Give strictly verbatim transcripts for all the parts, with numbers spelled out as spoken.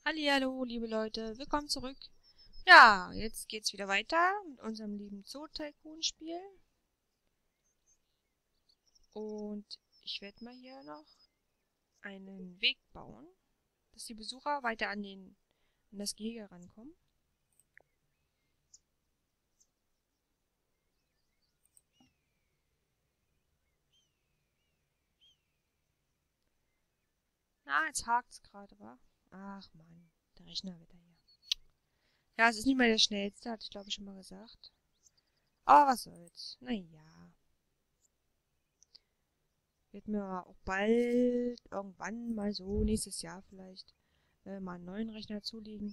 Hallihallo, liebe Leute, willkommen zurück. Ja, jetzt geht's wieder weiter mit unserem lieben Zoo-Tycoon-Spiel. Und ich werde mal hier noch einen Weg bauen, dass die Besucher weiter an, den, an das Gehege rankommen. Na, jetzt hakt's gerade, wa? Ach Mann, der Rechner wieder hier. Ja, es ist nicht mehr der schnellste, hatte ich glaube ich schon mal gesagt. Aber was soll's. Naja. Wird mir auch bald, irgendwann mal so, nächstes Jahr vielleicht, äh, mal einen neuen Rechner zulegen.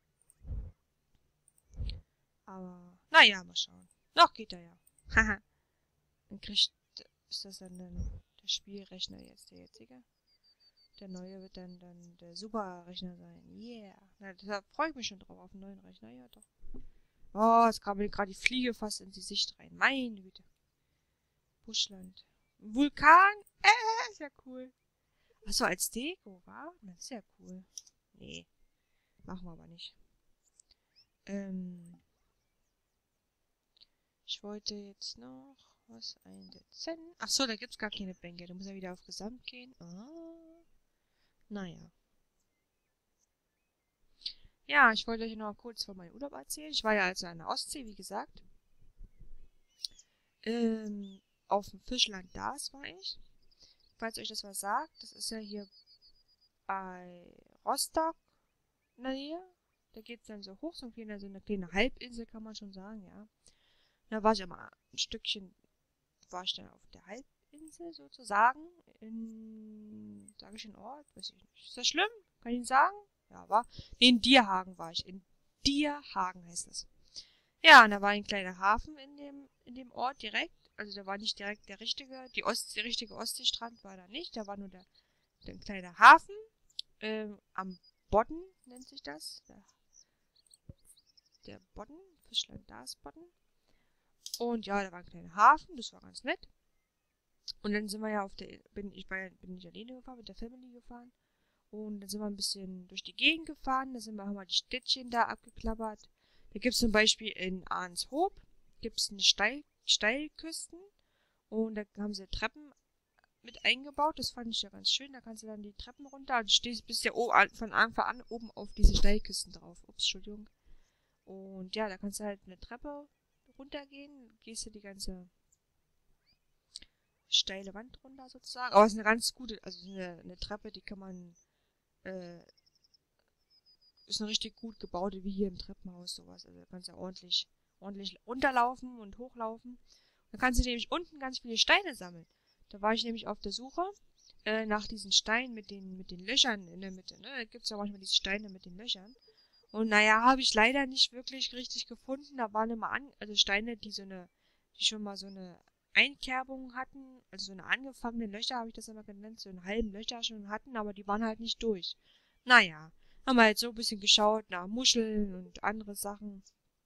Aber, naja, mal schauen. Noch geht er ja. Haha. Dann kriegt, ist das dann, dann der Spielrechner jetzt, der jetzige. Der neue wird dann, dann der Superrechner sein. Yeah. Na, da freue ich mich schon drauf, auf einen neuen Rechner. Ja, doch. Oh, jetzt kam mir gerade die Fliege fast in die Sicht rein. Meine Güte. Buschland. Vulkan? Äh, ist ja cool. Achso, als Deko, wa? Das ist ja cool. Nee, machen wir aber nicht. Ähm, ich wollte jetzt noch was einsetzen. Achso, da gibt's gar keine Bänke. Da muss er wieder auf Gesamt gehen. Ah, naja. Ja, ich wollte euch noch kurz von meinem Urlaub erzählen. Ich war ja also an der Ostsee, wie gesagt. Ähm, auf dem Fischland Dars war ich. Falls euch das was sagt, das ist ja hier bei Rostock in der Nähe. Da geht es dann so hoch, so ein kleiner, so eine kleine Halbinsel, kann man schon sagen, ja. Da war ich aber ein Stückchen, war ich dann auf der Halbinsel sozusagen. In, sage ich den Ort? Weiß ich nicht. Ist das schlimm? Kann ich Ihnen sagen? Ja, war. Nee, in Dierhagen war ich. In Dierhagen heißt das. Ja, und da war ein kleiner Hafen in dem, in dem Ort direkt. Also da war nicht direkt der richtige, die Ost, der richtige Ostseestrand war da nicht. Da war nur der, der kleine Hafen. Ähm, am Bodden nennt sich das. Der, der Bodden, Fischland Dars Bodden. Und ja, da war ein kleiner Hafen, das war ganz nett. Und dann sind wir ja auf der, bin ich bei, bin nicht alleine gefahren, mit der Family gefahren. Und dann sind wir ein bisschen durch die Gegend gefahren. Da sind wir, haben wir die Städtchen da abgeklappert. Da gibt es zum Beispiel in Arnshoop, gibt es eine Steil, Steilküsten. Und da haben sie Treppen mit eingebaut. Das fand ich ja ganz schön. Da kannst du dann die Treppen runter. Und du stehst, bist ja von Anfang an oben auf diese Steilküsten drauf. Ups, Entschuldigung. Und ja, da kannst du halt eine Treppe runtergehen. Gehst du die ganze steile Wand runter sozusagen. Aber es ist eine ganz gute, also eine, eine Treppe, die kann man, äh, ist eine richtig gut gebaute, wie hier im Treppenhaus sowas. Also da kannst du ja ordentlich, ordentlich runterlaufen und hochlaufen. Dann kannst du nämlich unten ganz viele Steine sammeln. Da war ich nämlich auf der Suche äh, nach diesen Steinen mit den, mit den Löchern in der Mitte. Ne? Da gibt es ja manchmal diese Steine mit den Löchern. Und naja, habe ich leider nicht wirklich richtig gefunden. Da waren immer an, also Steine, die so eine, die schon mal so eine Einkerbung hatten, also so eine angefangene Löcher, habe ich das immer genannt, so einen halben Löcher schon hatten, aber die waren halt nicht durch. Naja, haben wir halt so ein bisschen geschaut nach Muscheln und andere Sachen.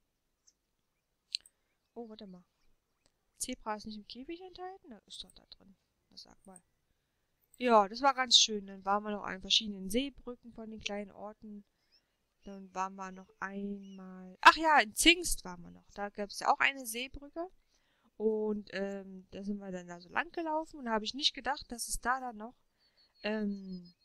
Oh, warte mal. Zebra ist nicht im Käfig enthalten? Da ist doch da drin. Na, sag mal. Ja, das war ganz schön. Dann waren wir noch an verschiedenen Seebrücken von den kleinen Orten. Dann waren wir noch einmal. Ach ja, in Zingst waren wir noch. Da gab es ja auch eine Seebrücke. Und ähm, da sind wir dann da so lang gelaufen. Und da habe ich nicht gedacht, dass es da dann noch ähm,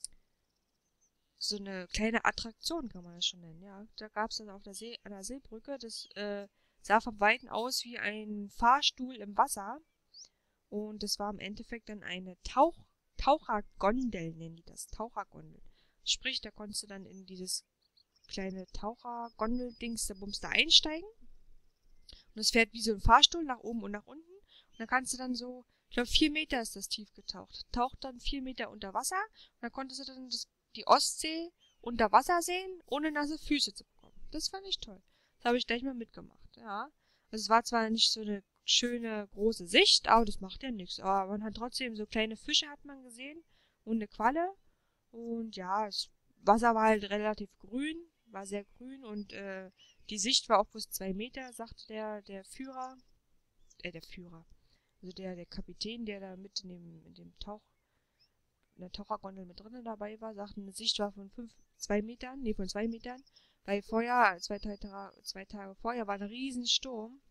so eine kleine Attraktion, kann man das schon nennen. Ja, da gab es dann auf der See, an der Seebrücke. Das äh, sah vom Weiten aus wie ein Fahrstuhl im Wasser. Und das war im Endeffekt dann eine Tauch Tauchergondel, nennen die das. Tauchergondel. Sprich, da konntest du dann in dieses kleine Tauchergondel-Dings, der Bums da einsteigen. Und es fährt wie so ein Fahrstuhl nach oben und nach unten. Und dann kannst du dann so, ich glaube vier Meter ist das tief getaucht. Taucht dann vier Meter unter Wasser. Und dann konntest du dann das, die Ostsee unter Wasser sehen, ohne nasse Füße zu bekommen. Das fand ich toll. Das habe ich gleich mal mitgemacht, ja. Also es war zwar nicht so eine schöne, große Sicht, aber das macht ja nichts. Aber man hat trotzdem so kleine Fische hat man gesehen und eine Qualle. Und ja, das Wasser war halt relativ grün, war sehr grün und äh, die Sicht war auch bloß zwei Meter, sagte der, der Führer, äh, der Führer, also der, der Kapitän, der da mit in dem, in dem Tauch, in der Tauchergondel mit drinnen dabei war, sagte, eine Sicht war von fünf, zwei Metern, nee, von zwei Metern. Weil vorher, zwei, drei, zwei Tage vorher, war ein Riesensturm.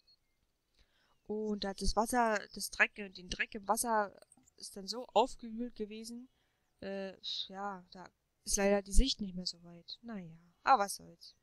Und da hat das Wasser, das Dreck, den Dreck im Wasser ist dann so aufgewühlt gewesen. Äh, ja, da ist leider die Sicht nicht mehr so weit. Naja, aber was soll's.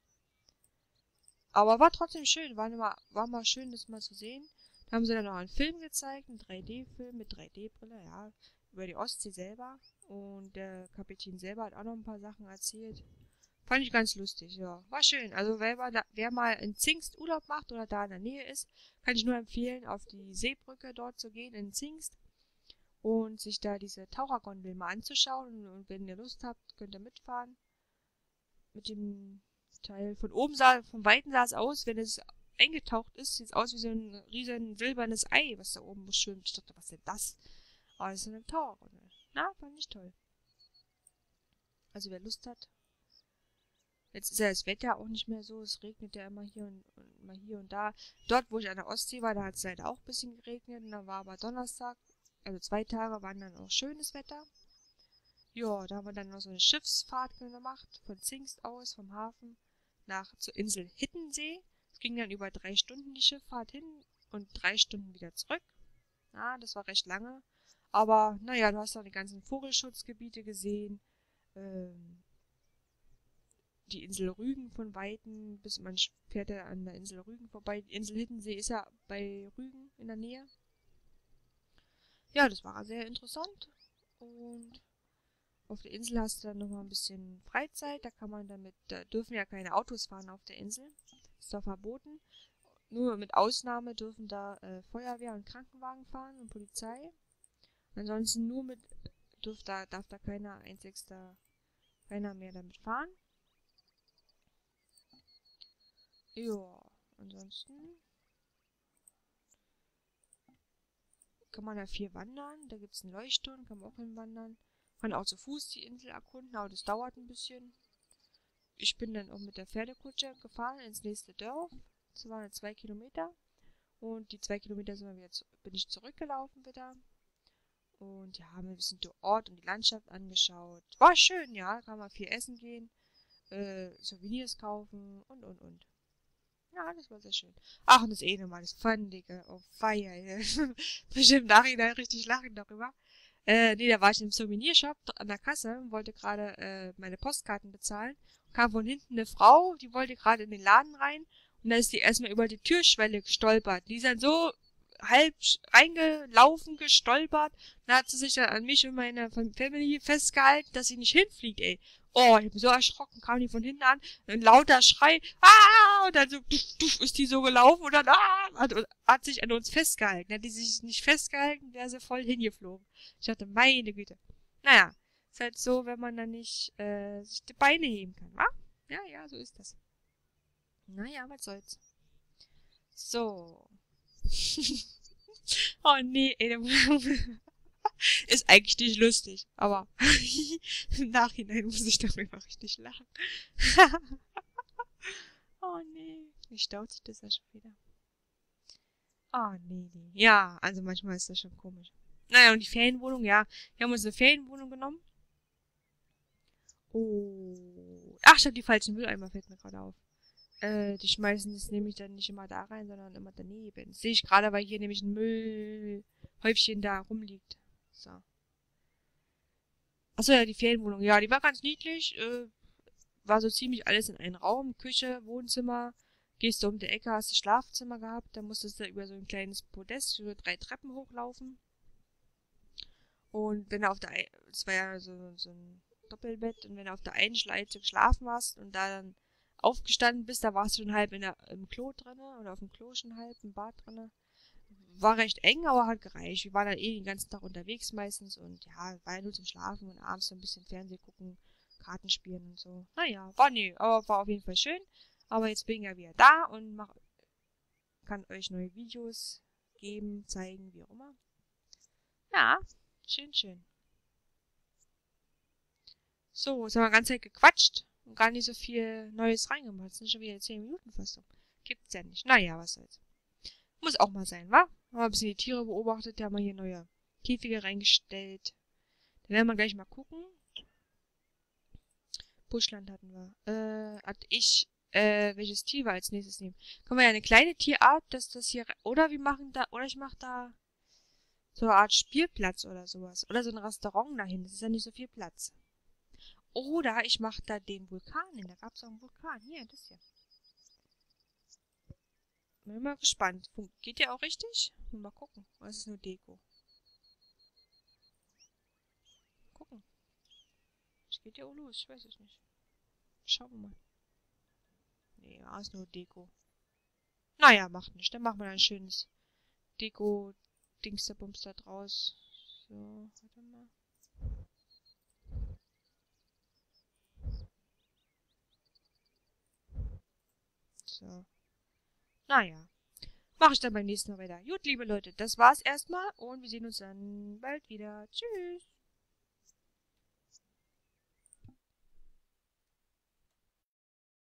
Aber war trotzdem schön, war mal, war mal schön, das mal zu sehen. Da haben sie dann noch einen Film gezeigt, einen drei D-Film mit drei D-Brille, ja, über die Ostsee selber. Und der Kapitän selber hat auch noch ein paar Sachen erzählt. Fand ich ganz lustig, ja. War schön. Also wer, mal da, wer mal in Zingst Urlaub macht oder da in der Nähe ist, kann ich nur empfehlen, auf die Seebrücke dort zu gehen in Zingst und sich da diese Tauchergondel mal anzuschauen. Und wenn ihr Lust habt, könnt ihr mitfahren. Mit dem Teil von oben sah, vom Weiten sah es aus, wenn es eingetaucht ist, sieht es aus wie so ein riesen silbernes Ei, was da oben schwimmt. Ich dachte, was ist denn das? Aber das ist eine Tauchergondel. Na, fand ich toll. Also wer Lust hat. Jetzt ist ja das Wetter auch nicht mehr so. Es regnet ja immer hier und, und mal hier und da. Dort, wo ich an der Ostsee war, da hat es leider auch ein bisschen geregnet. Und da war aber Donnerstag, also zwei Tage, waren dann auch schönes Wetter. Ja, da haben wir dann noch so eine Schiffsfahrt gemacht, von Zingst aus, vom Hafen, nach zur Insel Hiddensee. Es ging dann über drei Stunden die Schifffahrt hin und drei Stunden wieder zurück. Ja, das war recht lange. Aber, naja, du hast auch die ganzen Vogelschutzgebiete gesehen. Ähm, die Insel Rügen von Weitem, bis man fährt ja an der Insel Rügen vorbei. Die Insel Hiddensee ist ja bei Rügen in der Nähe. Ja, das war sehr interessant. Und auf der Insel hast du dann nochmal ein bisschen Freizeit. Da kann man damit, da dürfen ja keine Autos fahren auf der Insel. Ist da verboten. Nur mit Ausnahme dürfen da äh, Feuerwehr und Krankenwagen fahren und Polizei. Ansonsten nur mit, dürf da, darf da keiner einzigster, keiner mehr damit fahren. Ja, ansonsten kann man da viel wandern. Da gibt es einen Leuchtturm, kann man auch hinwandern. Man kann auch zu Fuß die Insel erkunden, aber das dauert ein bisschen. Ich bin dann auch mit der Pferdekutsche gefahren ins nächste Dorf. Das waren zwei Kilometer. Und die zwei Kilometer sind wir wieder zu, bin ich zurückgelaufen wieder. Und ja, haben ein bisschen den Ort und die Landschaft angeschaut. War schön, ja. Kann man viel essen gehen, äh, Souvenirs kaufen und, und, und. Ja, das war sehr schön. Ach, und das eh nochmal, das Pfandige. Oh, feier. Bestimmt im Nachhinein richtig lachen darüber. Äh, nee, da war ich im Souvenirshop an der Kasse und wollte gerade äh, meine Postkarten bezahlen. Kam von hinten eine Frau, die wollte gerade in den Laden rein. Und da ist die erstmal über die Türschwelle gestolpert. Die ist dann so halb reingelaufen, gestolpert. Dann hat sie sich dann an mich und meine Family festgehalten, dass sie nicht hinfliegt, ey. Oh, ich bin so erschrocken, kam die von hinten an, ein lauter Schrei, ah, und dann so, tuff, tuff, ist die so gelaufen und dann, ah, hat, hat sich an uns festgehalten. Hätte sie sich nicht festgehalten, wäre sie voll hingeflogen. Ich dachte, meine Güte. Naja, ist halt so, wenn man dann nicht äh, sich die Beine heben kann, wa? Ja, ja, so ist das. Naja, was soll's. So. Oh nee, ey, ist eigentlich nicht lustig, aber im Nachhinein muss ich darüber richtig lachen. Oh nee, wie staut sich das ja schon wieder. Oh nee, nee. Ja, also manchmal ist das schon komisch. Naja, und die Ferienwohnung, ja. Wir haben uns eine Ferienwohnung genommen. Oh. Ach, ich hab die falschen Mülleimer, fällt mir gerade auf. Äh, die schmeißen das nämlich dann nicht immer da rein, sondern immer daneben. Das sehe ich gerade, weil hier nämlich ein Müllhäufchen da rumliegt. So. Achso, ja, die Ferienwohnung. Ja, die war ganz niedlich. Äh, war so ziemlich alles in einem Raum. Küche, Wohnzimmer. Gehst du um die Ecke, hast du Schlafzimmer gehabt. Da musstest du über so ein kleines Podest über drei Treppen hochlaufen. Und wenn du auf der, das war ja so, so ein Doppelbett. Und wenn du auf der einen Schleite geschlafen hast und da dann aufgestanden bist, da warst du schon halb in der, im Klo drinne oder auf dem Klo schon halb, im Bad drinne. War recht eng, aber hat gereicht. Wir waren dann eh den ganzen Tag unterwegs meistens und ja, war ja nur zum Schlafen und abends so ein bisschen Fernsehen gucken, Karten spielen und so. Naja, war nee, aber war auf jeden Fall schön. Aber jetzt bin ich ja wieder da und mach, kann euch neue Videos geben, zeigen, wie auch immer. Ja, schön, schön. So, jetzt haben wir die ganze Zeit gequatscht und gar nicht so viel Neues reingemacht. Es sind schon wieder zehn Minuten fast um. Gibt's ja nicht. Naja, was soll's. Muss auch mal sein, wa? Haben wir ein bisschen die Tiere beobachtet, da haben wir hier neue Käfige reingestellt. Dann werden wir gleich mal gucken. Buschland hatten wir. Äh, hatte ich, äh, welches Tier wir als nächstes nehmen? Können wir ja eine kleine Tierart, dass das hier, oder wir machen da, oder ich mache da so eine Art Spielplatz oder sowas. Oder so ein Restaurant dahin, das ist ja nicht so viel Platz. Oder ich mache da den Vulkan hin, da gab es auch einen Vulkan. Hier, das hier. Bin mal gespannt. Geht der auch richtig? Mal gucken. Oder ist es nur Deko? Gucken. Es geht ja auch los, ich weiß es nicht. Schauen wir mal. Nee, ja, ist nur Deko. Naja, macht nicht. Dann machen wir ein schönes Deko-Dingsterbums da draus. So, warte mal. So. Naja. Mache ich dann beim nächsten Mal weiter. Gut, liebe Leute, das war's erstmal und wir sehen uns dann bald wieder. Tschüss.